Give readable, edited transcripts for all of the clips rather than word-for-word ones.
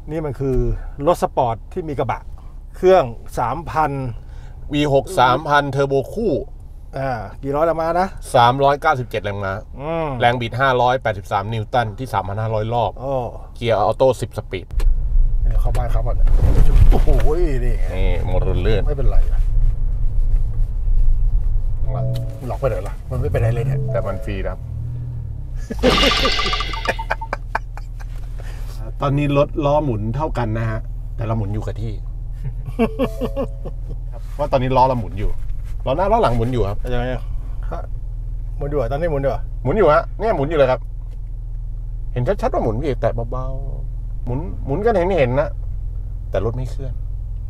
นี่มันคือรถสปอร์ตที่มีกระบะเครื่อง 3,000 V6 3,000 เทอร์โบคู่กี่ร้อยแรงม้านะ 397 แรงม้าแรงบิด583 นิวตันที่ 3,500 รอบเกียร์ออโต้10 สปีดเข้าบ้านครับก่อนโอ้โหนี่หมดเลื่อนไม่เป็นไรหลอกไปเลยล่ะมันไม่เป็นไรเลยเนี่ยแต่มันฟรีครับ ตอนนี้รถล้อหมุนเท่ากันนะฮะแต่เราหมุนอยู่กับที่ ว่าตอนนี้ล้อเราหมุนอยู่ล้อหน้าล้อหลังหมุนอยู่ครับยังไงหมุนอยู่ตอนนี้หมุนอยู่หมุนอยู่ฮะเนี่ยหมุนอยู่เลยครับเห็นชัดๆว่าหมุนพี่แต่เบาๆหมุนกันเห็นนะแต่รถไม่เคลื่อน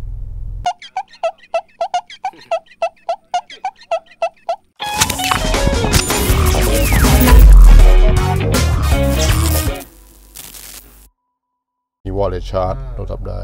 มีวอลเล็ตชาร์จเราทำได้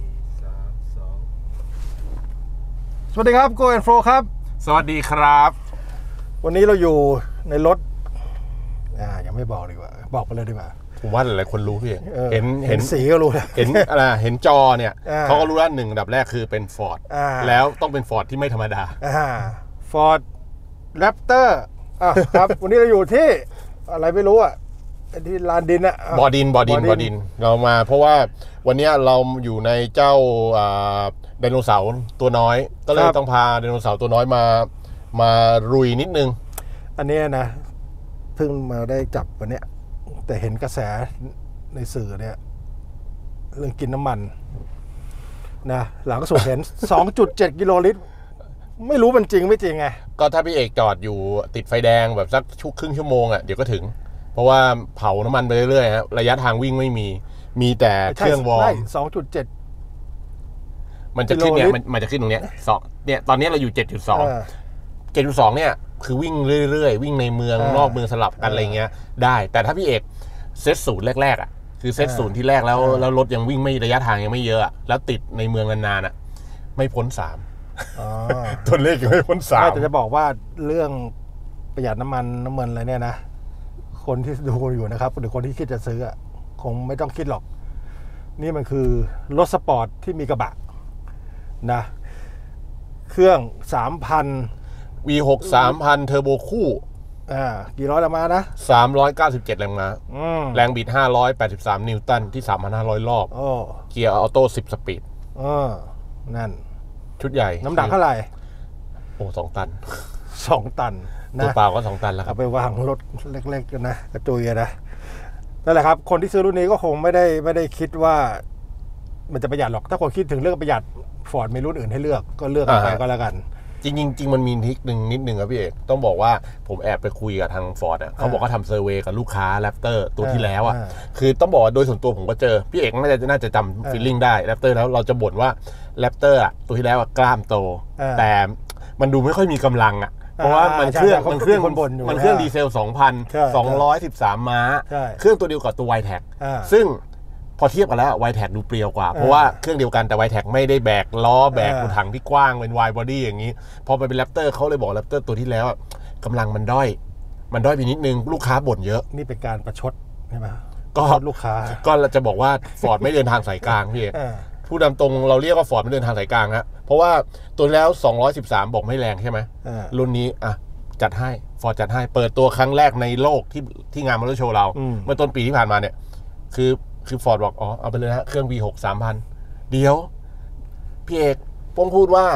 สวัสดีครับ Go and Flow ครับสวัสดีครับวันนี้เราอยู่ในรถยังไม่บอกดีกว่าบอกไปเลยดีกว่าผมว่าหลายๆคนรู้พี่เห็นสีก็รู้แล้วเห็นอะไรเห็นจอเนี่ยเขาก็รู้แล้ว1 อันดับแรกคือเป็น Ford แล้วต้องเป็น Ford ที่ไม่ธรรมดา Ford Raptor ครับ วันนี้เราอยู่ที่อะไรไม่รู้ที่ลานดินบ่อดินเรามาเพราะว่าวันนี้เราอยู่ในเจ้าไดโนเสาร์ตัวน้อยก็เลยต้องพาไดโนเสาร์ตัวน้อยมารุยนิดนึงอันนี้นะเพิ่งมาได้จับวันนี้แต่เห็นกระแสในสื่อเนี่ยเรื่องกินน้ำมันนะหลังสุดเห็น 2.7 กิโลลิตรไม่รู้มันจริงไม่จริงไงก็ถ้าพี่เอกจอดอยู่ติดไฟแดงแบบสักครึ่งชั่วโมงเดี๋ยวก็ถึงเพราะว่าเผาน้ำมันไปเรื่อยๆฮะระยะทางวิ่งไม่มีแต่เครื่องวอร์ม 2.7 มันจะขึ้นเนี่ยมันจะขึ้นตรงเนี้ยเนี่ยตอนนี้เราอยู่ 7.2 เนี่ยคือวิ่งเรื่อยๆวิ่งในเมืองนอกเมืองสลับกันอะไรเงี้ยได้แต่ถ้าพี่เอกเซตศูนย์แรกคือเซตศูนย์ที่แรกแล้วรถยังวิ่งไม่ระยะทางยังไม่เยอะแล้วติดในเมืองนานๆไม่พ้น3ตัวเลขยังไม่พ้น3 แต่จะบอกว่าเรื่องประหยัดน้ำมันอะไรเนี่ยนะคนที่ดูอยู่นะครับหรือคนที่คิดจะซื้อคงไม่ต้องคิดหรอกนี่มันคือรถสปอร์ตที่มีกระบะนะเครื่อง 3,000 V6 3,000 เทอร์โบคู่กี่ร้อยแรงม้านะ 397 แรงม้าแรงบิด583 นิวตันที่ 3,500 รอบเกียร์ออโต้10 สปีดนั่นชุดใหญ่น้ำหนักเท่าไหร่ 2 ตัน 2 ตันตัวเปล่าก็2 ตันแล้วครับเอาไปวางรถเล็กๆกันนะกระจุยนะนั่นแหละครับคนที่ซื้อรุ่นนี้ก็คงไม่ได้คิดว่ามันจะประหยัดหรอกถ้าคนคิดถึงเรื่องประหยัด Ford มีรุ่นอื่นให้เลือกก็เลือกไปก็แล้วกันจริงมันมีนิดนึงครับพี่เอกต้องบอกว่าผมแอบไปคุยกับทาง Ford เขาบอกว่าทำเซอร์เวย์กับลูกค้า Raptor ตัวที่แล้วคือต้องบอกโดยส่วนตัวผมก็เจอพี่เอกน่าจะจำฟีลลิ่งได้ Raptor แล้วเราจะบ่นว่า Raptor ตัวที่แล้วกล้ามโตแต่มันดูไม่ค่อยมีกำลังเพราะว่ามันเครื่องดีเซล 2,213 ม้าเครื่องตัวเดียวกับตัว Y-Tech ซึ่งพอเทียบกันแล้ว Y-Tech ดูเปรียวกว่าเพราะว่าเครื่องเดียวกันแต่ Y-Tech ไม่ได้แบกล้อแบกถังที่กว้างเป็น Y body อย่างนี้พอไปเป็น Raptor เขาเลยบอก Raptor ตัวที่แล้วกำลังมันด้อยไปนิดนึงลูกค้าบ่นเยอะนี่เป็นการประชดใช่ไหมก็ลูกค้าก็จะบอกว่า Ford ไม่เดินทางสายกลางพี่ผู้นำตรงเราเรียกว่า Ford ไม่เดินทางสายกลางเพราะว่าตัวแล้ว213บอกไม่แรงใช่ไหมรุ่นนี้จัดให้ Ford จัดให้เปิดตัวครั้งแรกในโลกที่งานมอเตอร์โชว์เราเมื่อต้นปีที่ผ่านมาเนี่ยคือ Ford บอกเอาไปเลยนะเครื่อง V6 3,000 เดี๋ยวพี่เอกผมพูดว่า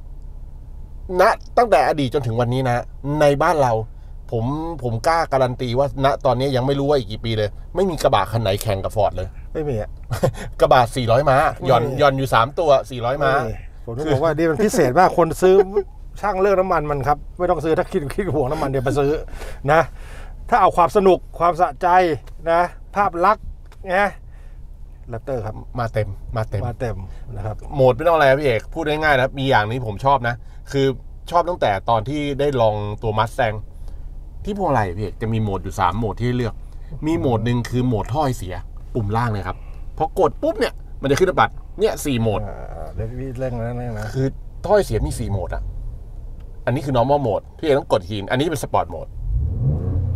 ตั้งแต่อดีตจนถึงวันนี้นะในบ้านเราผมกล้าการันตีว่าตอนนี้ยังไม่รู้ว่าอีกกี่ปีเลยไม่มีกระบะคันไหนแข่งกับ Ford เลยไม่มีกระบะ400 ม้าหย่อนอยู่3ตัว400 ม้าผมต้องบอกว่านี่มันพิเศษมากคนซื้อช่างเลือกน้ำมันมันครับไม่ต้องซื้อถ้าคิดห่วงน้ำมันเดี๋ยวไปซื้อนะถ้าเอาความสนุกความสะใจนะภาพลักษณ์Raptor ครับมาเต็มนะครับโหมดไม่ต้องอะไรพี่เอกพูดง่ายๆนะมีอย่างนี้ผมชอบนะคือชอบตั้งแต่ตอนที่ได้ลองตัว Mustang ที่พวงมาลัยพี่เอกจะมีโหมดอยู่3โหมดที่เลือกมีโหมดหนึ่งคือโหมดท่อเสียปุ่มล่างเลยครับพอกดปุ๊บเนี่ยมันจะขึ้นบัตรเนี่ย4โหมดเร่งนะคือท่อเสียมี4โหมดอันนี้คือ normal mode พี่เอกต้องกดทีอันนี้เป็น sport mode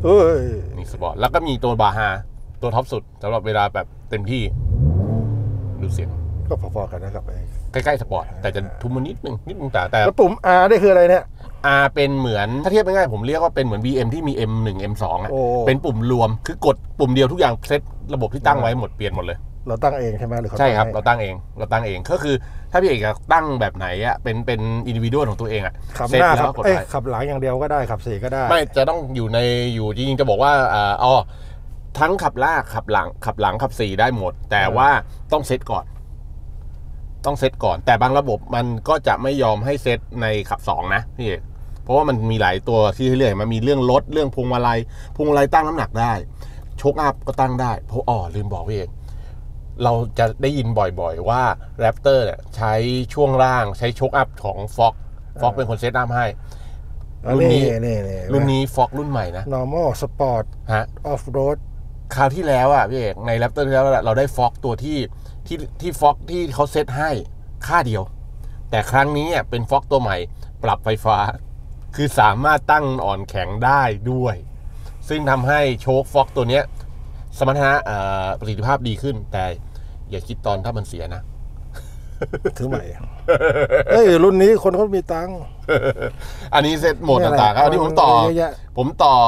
นี่สปอร์ตแล้วก็มีตัวบาฮาตัวท็อปสุดสำหรับเวลาแบบเต็มที่ดูเสียงก็พอๆกันนะครับใกล้ๆสปอร์ตแต่จะทุ้มมานิดนึงแต่แล้วปุ่ม R นี่คืออะไรเนี่ย R เป็นเหมือนถ้าเทียบง่ายๆผมเรียกว่าเป็นเหมือน BM ที่มี M1 M2 อ่ะเป็นปุ่มรวมคือกดปุ่มเดียวทุกอย่างเซตระบบที่ตั้งไว้หมดเปลี่ยนหมดเลยเราตั้งเองใช่ไหมหรือเขาใช่ครับเราตั้งเองก็คือถ้าพี่เอกตั้งแบบไหนอ่ะเป็นอินดิวิวของตัวเองอ่ะขับหน้าขับหลังอย่างเดียวก็ได้ขับ4ก็ได้ไม่จะต้องอยู่จริงๆจะบอกว่าทั้งขับลากขับหลังขับ4ได้หมดแต่ว่าต้องเซตก่อนแต่บางระบบมันก็จะไม่ยอมให้เซตในขับ2นะพี่เอกเพราะว่ามันมีหลายตัวที่เรื่อยมันมีเรื่องรถเรื่องพวงมาลัยตั้งน้ำหนักได้โชคอัพก็ตั้งได้เพราะลืมบอกพี่เอกเราจะได้ยินบ่อยๆว่า Raptor เนี่ยใช้ช่วงล่างใช้โชคอัพของ Fox เป็นคนเซตอัพให้รุ่นนี้ Fox รุ่นใหม่นะ normal sport off road คราวที่แล้วอ่ะพี่เอกใน Raptor ที่แล้วเราได้ Fox ตัวที่ Fox ที่เขาเซตให้ค่าเดียวแต่ครั้งนี้เป็น Fox ตัวใหม่ปรับไฟฟ้าคือสามารถตั้งอ่อนแข็งได้ด้วยซึ่งทำให้โชค Fox ตัวเนี้ยสมรรถนะประสิทธิภาพดีขึ้นแต่อย่าคิดตอนถ้ามันเสียนะซื้อใหม่รุ่นนี้คนเขามีตังค์อันนี้เซ็ตโหมดต่างๆอันนี้ผมต่อ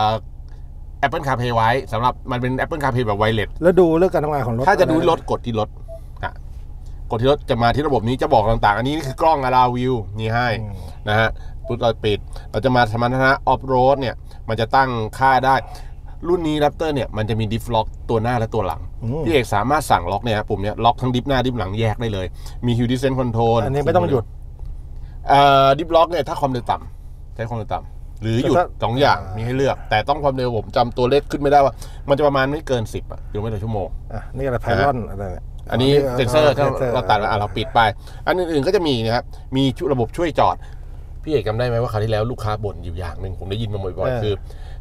Apple CarPlay ไว้สำหรับมันเป็น Apple CarPlay แบบไวเลสแล้วดูเรื่องการทำงานของรถถ้าจะดูรถกดที่รถจะมาที่ระบบนี้จะบอกต่างๆอันนี้คือกล้อง Allow View นี่ให้นะฮะปุ๊บเราปิดเราจะมาสมรรถนะ Off Road เนี่ยมันจะตั้งค่าได้รุ่นนี้ Raptor เนี่ยมันจะมีดิฟล็อกตัวหน้าและตัวหลังพี่เอกสามารถสั่งล็อกเนี่ยปุ่มเนี้ยล็อกทั้งดิฟหน้าดิฟหลังแยกได้เลยมี Hill Descent Control อันนี้ไม่ต้องหยุดดิฟล็อกเนี่ยถ้าความเร็วต่ำใช้ความเร็วต่ำหรือหยุด2อย่างมีให้เลือกแต่ต้องความเร็วผมจำตัวเลขขึ้นไม่ได้ว่ามันจะประมาณไม่เกิน10กิโลเมตรต่อชั่วโมงนี่อะไรไพลอนอะไรอันนี้เซนเซอร์ถ้าเราตัดเราปิดไปอันอื่นๆก็จะมีนะครับมีระบบช่วยจอดพี่เอกจำได้ไหมว่าคราวที่แล้วลูกค้าบ่นอยู่อย่างหนึ่งผมได้ยินมาบ่อยๆคือ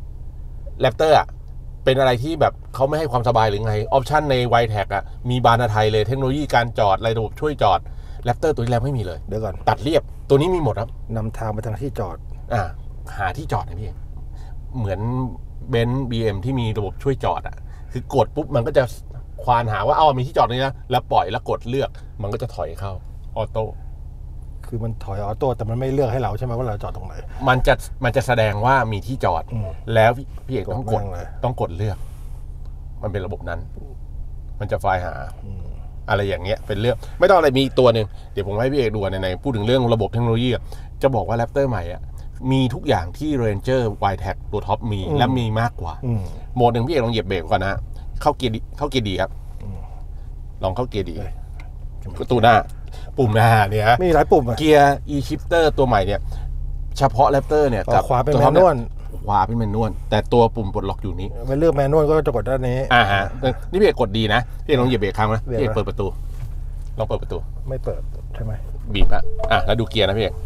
Raptor เป็นอะไรที่แบบเขาไม่ให้ความสบายหรือไงออปชั่นใน Y-Tag มีบานไทยเลยเทคโนโลยีการจอดระบบช่วยจอด Raptor ตัวที่แล้วไม่มีเลยเดี๋ยวก่อนตัดเรียบตัวนี้มีหมดครับนำทางไปทางที่จอดหาที่จอดนะพี่เหมือนเบนซ์ BM ที่มีระบบช่วยจอดคือกดปุ๊บมันก็จะควานหาว่ามีที่จอดนี้นะแล้วปล่อยแล้วกดเลือกมันก็จะถอยเข้าออโต้คือมันถอยออโต้แต่มันไม่เลือกให้เราใช่ไหมว่าเราจอดตรงไหนมันจะแสดงว่ามีที่จอดแล้วพี่เอกต้องกดเลือกมันเป็นระบบนั้นมันจะไฟล์หาอะไรอย่างเงี้ยเป็นเรื่องไม่ต้องอะไรมีตัวหนึ่งเดี๋ยวผมให้พี่เอกดูในพูดถึงเรื่องระบบเทคโนโลยีจะบอกว่า Raptor ใหม่มีทุกอย่างที่ Ranger Y-Tag ตัวท็อปมีและมีมากกว่าโหมดหนึ่งพี่เอกลองเหยียบเบรกก่อนนะเข้าเกียร์ดีครับลองเข้าเกียร์ดีประตูหน้าปุ่มหน้าเนี่ยมีหลายปุ่มเกียร์ e-shifter ตัวใหม่เนี่ยเฉพาะ Raptor เนี่ยกับขวาเป็นแมนนวลแต่ตัวปุ่มปลดล็อกอยู่นี้ไปเลือกแมนนวลก็จะกดด้านนี้ฮะนี่พี่เอกกดดีนะพี่เอกลองเหยียบเบรกครั้งนะพี่เอกเปิดประตูลองเปิดประตูไม่เปิดใช่ไหมบีบแล้วดูเกียร์นะพี่เอก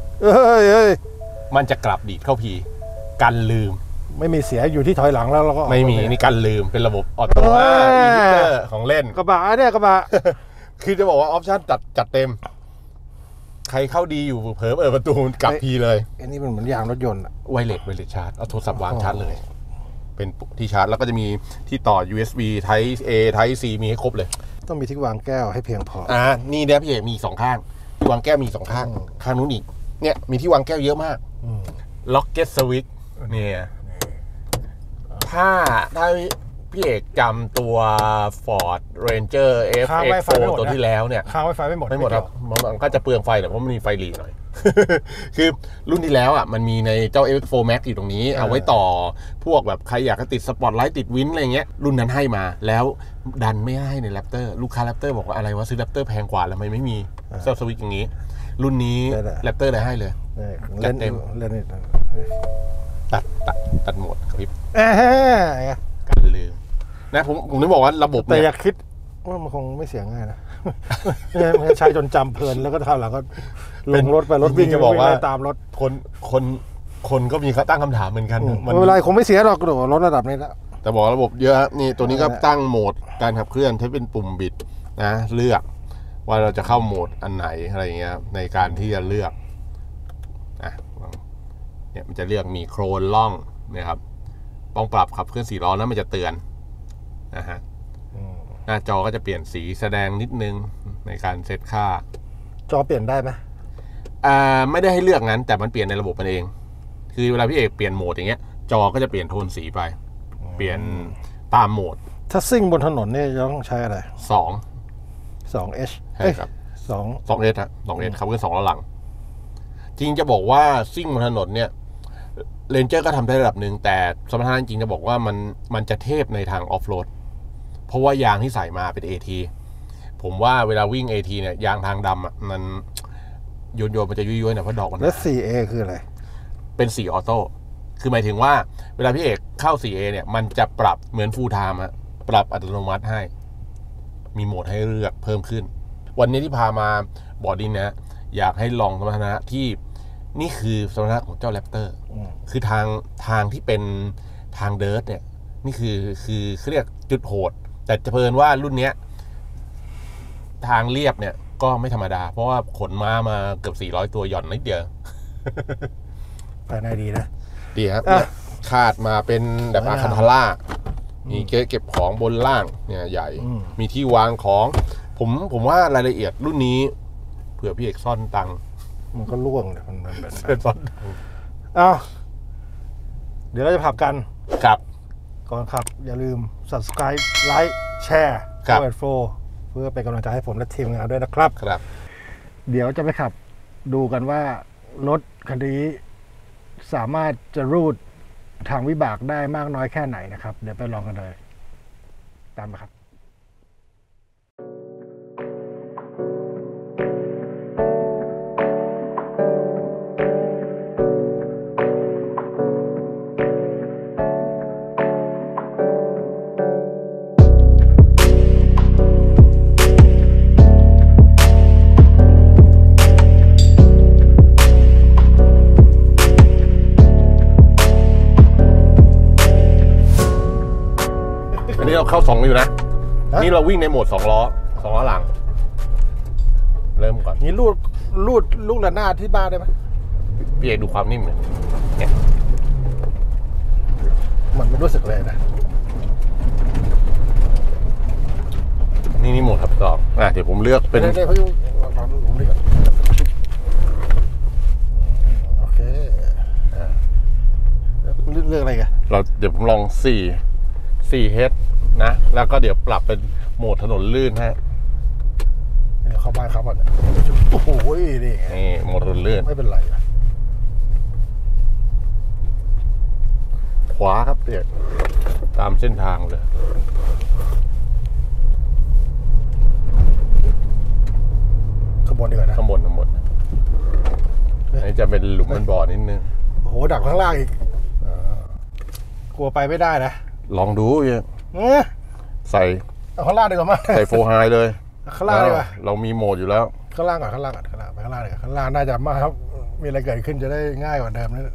มันจะกลับดีดเข้าพีกันลืมไม่มีเสียอยู่ที่ถอยหลังแล้วเราก็ไม่มีนี่กันลืมเป็นระบบออโต้ของเล่นกระบะเนี่ยกระบะคือจะบอกว่าออปชั่นจัดเต็มใครเข้าดีอยู่เผลอเปิดประตูกลับพีเลยอันนี้มันเหมือนยางรถยนต์ไวเลสชาร์จเอาโทรศัพท์วางชาร์จเลยเป็นที่ชาร์จแล้วก็จะมีที่ต่อ USB Type A Type C มีให้ครบเลยต้องมีที่วางแก้วให้เพียงพอนี่เนี่ยพี่เอกมี2ข้างที่วางแก้วมี2ข้างนู้นอีกเนี่ยมีที่วางแก้วเยอะมากLocket Switch เนี่ยถ้าพี่เอกจำตัว Ford Ranger FX4 ตัวที่แล้วเนี่ยค้างไวไฟไม่หมดครับมันก็จะเปลืองไฟหน่อยเพราะมันมีไฟหลีหน่อย คือรุ่นที่แล้วมันมีในเจ้า FX4 Max อยู่ตรงนี้เอาไว้ต่อพวกแบบใครอยากจะติดสปอตไลท์ติดวินอะไรเงี้ยรุ่นนั้นให้มาแล้วดันไม่ให้ใน Raptor ลูกค้า Raptor บอกว่าอะไรวะซื้อ Raptor แพงกว่าแล้วไม่มีเจ้าสวิตช์อย่างนี้รุ่นนี้ Raptor ได้ให้เลยจัดเต็มตัดโหมดคลิปกันลืมนะผมนึกบอกว่าระบบแต่อยากคิดว่ามันคงไม่เสียง่ายนะใช้จนจำเพลินแล้วก็ทำหลังก็ลงรถไปรถวิ่งจะบอกว่าตามรถคนก็มีตั้งคำถามเหมือนกันไม่เป็นไรคงไม่เสียหรอกรถระดับนี้แล้วแต่บอกระบบเยอะนี่ตัวนี้ก็ตั้งโหมดการขับเคลื่อนใช้เป็นปุ่มบิดนะเลือกว่าเราจะเข้าโหมดอันไหนอะไรอย่างเงี้ยในการที่จะเลือกเนี่ยมันจะเลือกมีโครนล่องนะครับต้องปรับขับเคลื่อน4 ล้อแล้วมันจะเตือนนะฮะหน้าจอก็จะเปลี่ยนสีแสดงนิดนึงในการเซตค่าจอเปลี่ยนได้ไหมไม่ได้ให้เลือกงั้นแต่มันเปลี่ยนในระบบมันเองคือเวลาพี่เอกเปลี่ยนโหมดอย่างเงี้ยจอก็จะเปลี่ยนโทนสีไปเปลี่ยนตามโหมดถ้าซิ่งบนถนนเนี่ยจะต้องใช้อะไร2H ใช่ครับ2S ฮะ2S ครับคือ2ล้อหลังจริงจะบอกว่าซิ่งบนถนนเนี่ยเรนเจอร์ก็ทำได้ระดับหนึ่งแต่สมรรถนะจริงจะบอกว่ามันจะเทพในทางออฟโรดเพราะว่ายางที่ใส่มาเป็น AT ผมว่าเวลาวิ่ง AT เนี่ยยางทางดำอ่ะมันโยนมันจะยุ่ยๆหน่อยเพราะดอกมันแล้ว 4A คืออะไรเป็น4ออโต้คือหมายถึงว่าเวลาพี่เอกเข้า 4A เนี่ยมันจะปรับเหมือนฟูลไทม์อะปรับอัตโนมัติให้มีโหมดให้เลือกเพิ่มขึ้นวันนี้ที่พามาบอร์ดดินนะอยากให้ลองสมรรถนะที่นี่คือสมรรถนะของเจ้าแรปเตอร์คือทางที่เป็นทางเดิร์ทเนี่ยนี่คือเขาเรียกจุดโหดแต่จะเพลินว่ารุ่นเนี้ยทางเรียบเนี่ยก็ไม่ธรรมดาเพราะว่าขนม้ามาเกือบ400ตัวหย่อนนิดเดียวภายในดีนะดีครับคาดมาเป็นแบบอาคันทาร่ามีเก็บของบนล่างเนี่ยใหญ่มีที่วางของผมว่ารายละเอียดรุ่นนี้เผื่อพี่เอกซ่อนตังมันก็ล่วงเลยมันแบบเป็นซ่อนอ้าวเดี๋ยวเราจะผับกันครับก่อนขับอย่าลืม subscribe ไลค์แชร์เปิดโฟเพื่อเป็นกำลังใจให้ผมและทีมงานด้วยนะครับครับเดี๋ยวจะไปขับดูกันว่ารถคันนี้สามารถจะรูดทางวิบากได้มากน้อยแค่ไหนนะครับเดี๋ยวไปลองกันเลยตามมาครับเราเข้า2อยู่นะนี่เราวิ่งในโหมด2ล้อหลังเริ่มก่อนนี่ลูกระนาดที่บ้านได้ไหมพี่เอกดูความนิ่มเลยเนี่ยมันไม่รู้สึกเลยนะนี่โหมดทับ2เดี๋ยวผมเลือกเป็นได้โอเคเลือกอะไรกันเดี๋ยวผมลอง4H นะแล้วก็เดี๋ยวปรับเป็นโหมดถนนลื่นฮะเข้าบ้านครับก่อนโอ้โหนี่โหมดถนนลื่นไม่เป็นไรขวาครับเด็กตามเส้นทางเลยขบวนดีกว่านะขบวนนี่จะเป็นหลุมเป็นบ่อนิดนึงโอ้โหดักข้างล่างอีกกลัวไปไม่ได้นะลองดูยังใส่ข้างล่างดีกว่ามั้ยใส่โฟไฮเลยข้างล่างดีกว่าเรามีโหมดอยู่แล้วข้างล่างก่อนไปข้างล่างเลยข้างล่างน่าจะมากครับมีอะไรเกิดขึ้นจะได้ง่ายกว่าเดิมนี่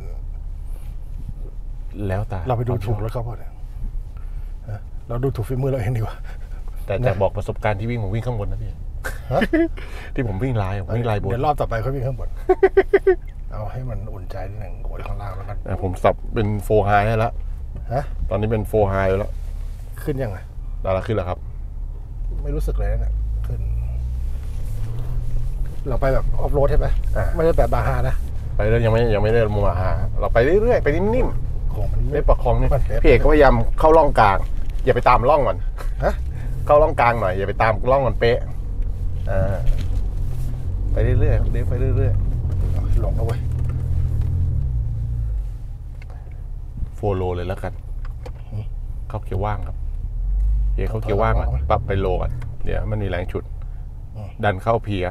แล้วแต่เราไปดูถูกแล้วเขาพอเนี่ยเราดูถูกฝีมือเราเองดีกว่าแต่บอกประสบการณ์ที่วิ่งผมวิ่งข้างบนนะพี่ที่ผมวิ่งลายบนเดี๋ยวรอบต่อไปเขาวิ่งข้างบนเอาให้มันอุ่นใจนิดหนึ่งโอ้ยข้างล่างแล้วกันผมสับเป็นโฟไฮให้แล้วตอนนี้เป็นโฟไฮแล้วขึ้นยังไงได้แล้วขึ้นแล้วครับไม่รู้สึกเลยนะขึ้นเราไปแบบออฟโรดใช่ไหมไม่ได้แบบบาฮานะไปเรื่อยยังไม่ได้บาฮาเราไปเรื่อยๆไปนิ่มๆของมันไม่ประคองนี่พี่เอกก็พยายามเข้าร่องกลางอย่าไปตามร่องก่อนเข้าร่องกลางหน่อยอย่าไปตามร่องมันเป๊ะไปเรื่อยๆเดี๋ยวไปเรื่อยๆลงเอาไว้โฟโลเลยแล้วกันเข้าเกียร์ว่างครับเขาเกียร์ว่างปรับไปโลก่อนเดี๋ยวมันมีแรงฉุดดันเข้าพี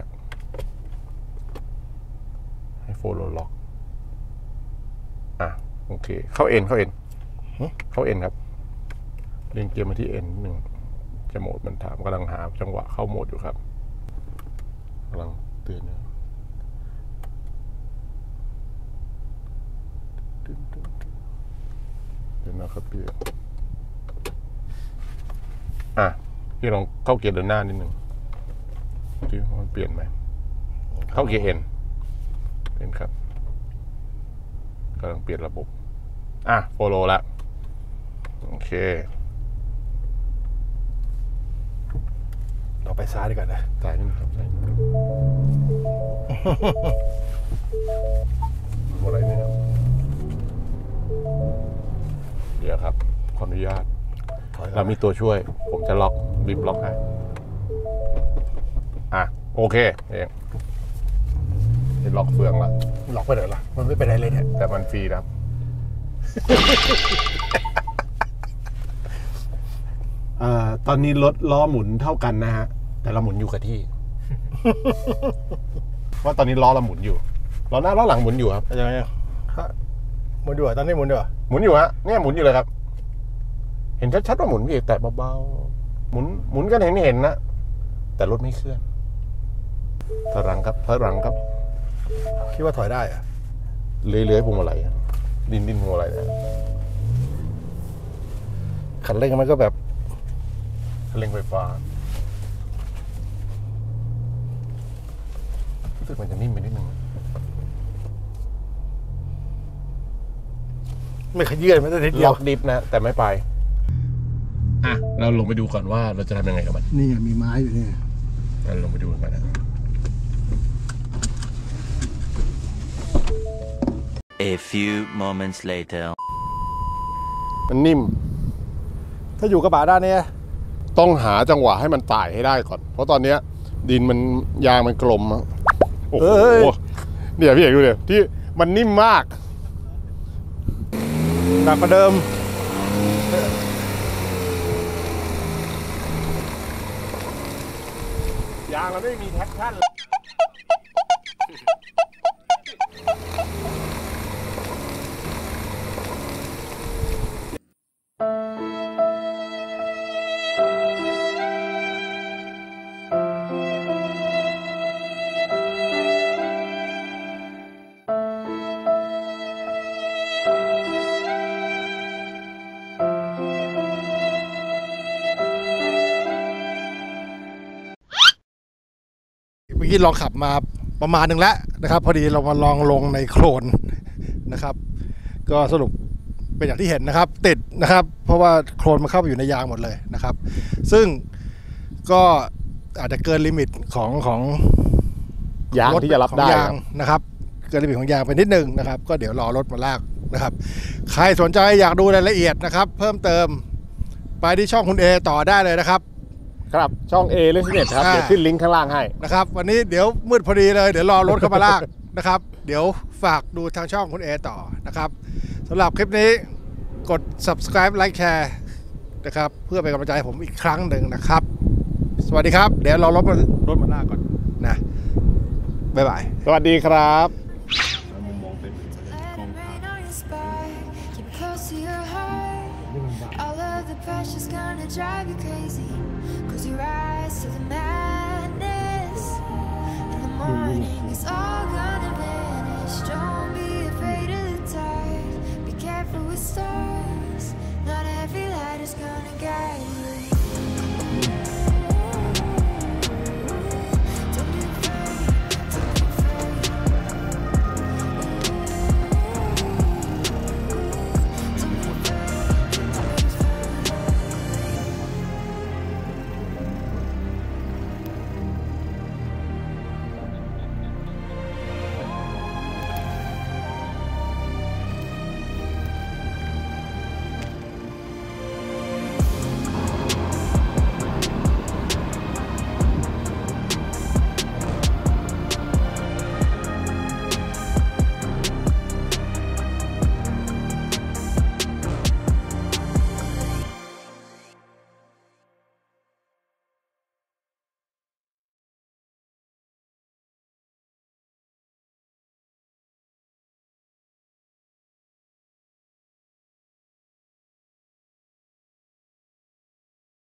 ให้โฟโลล็อกโอเคเข้าเอ็นครับเรียงเกียร์มาที่เอ็นหนึ่งจะโหมดมันถามกำลังหาจังหวะเข้าโหมดอยู่ครับกำลังเตือนเดี๋ยวนะครับพี่พี่ลองเข้าเกียร์เดินหน้านิดหนึ่งที่มันเปลี่ยนไหมเข้าเกียร์เอ็นครับกำลังเปลี่ยนระบบโฟโลแล้วโอเคเราไปซ้ายดีกว่านะสายนี่ครับสายอะไรเนี่ยครับเดี๋ยวครับขออนุญาต เรามีตัวช่วย ผมจะล็อกบิบล็อกให้โอเคเองนี่ล็อกเฟืองละล็อกไปไหนล่ะมันไม่ไปไหนเลยเนี่ยแต่มันฟรีนะครับ ตอนนี้รถล้อหมุนเท่ากันนะฮะ แต่เราหมุนอยู่กับที่ ว่าตอนนี้ล้อเราหมุนอยู่ล้อหน้าล้อหลังหมุนอยู่ครับยังไงหมุนอยู่ตอนนี้หมุนอยู่หมุนอยู่ฮะเนี่ยหมุนอยู่เลยครับ เห็นชัดๆว่าหมุนพี่เอกแต่เบาๆหมุนกันเห็นนะแต่รถไม่เคลื่อนถอยหลังครับถอยหลังครับคิดว่าถอยได้อะเลื้อยพวงมาลัยดินพวงมาลัยนะคันเร่งมันก็แบบคันเร่งไฟฟ้ารู้สึกมันจะนิ่มไปนิดนึงไม่ขยื่นไม่ได้ทีเดียล็วอกดิฟนะแต่ไม่ไปเราลงไปดูก่อนว่าเราจะทำยังไงกับมันนี่มีไม้อยู่นี่เราลงไปดูกันนะ A few moments later. มันนิ่มถ้าอยู่กระบะด้านนี้ต้องหาจังหวะให้มันไต่ให้ได้ก่อน เพราะตอนนี้ดินมันยางมันกลมอะโอ้โหเนี่ยพี่เอกดูเดี๋ยวที่มันนิ่มมากหนักกว่าเดิมยางเราไม่มีแท็กชั่นเมื่อกี้ลองขับมาประมาณหนึ่งแล้วนะครับ พอดีเรามาลองลงในโคลนนะครับ ก็สรุปเป็นอย่างที่เห็นนะครับ ติดนะครับ เพราะว่าโคลนมันเข้าไปอยู่ในยางหมดเลยนะครับ ซึ่งก็อาจจะเกินลิมิตของยางที่จะรับได้ของยางนะครับ เกินลิมิตของยางไปนิดนึงนะครับ ก็เดี๋ยวรอรถมาลากนะครับ ใครสนใจอยากดูรายละเอียดนะครับ เพิ่มเติมไปที่ช่องคุณเอต่อได้เลยนะครับครับช่อง A เรื่องที่เน็ตครับ เดี๋ยวขึ้นลิงก์ข้างล่างให้นะครับวันนี้เดี๋ยวมืดพอดีเลยเดี๋ยวรอรถเข้ามาลาก นะครับ เดี๋ยวฝากดูทางช่องคุณเอต่อนะครับสำหรับคลิปนี้กด subscribe like แชร์นะครับเพื่อเป็นกำลังใจให้ผมอีกครั้งหนึ่งนะครับ สวัสดีครับ เดี๋ยวรอรถมาลากก่อนนะบ๊ายบายสวัสดีครับ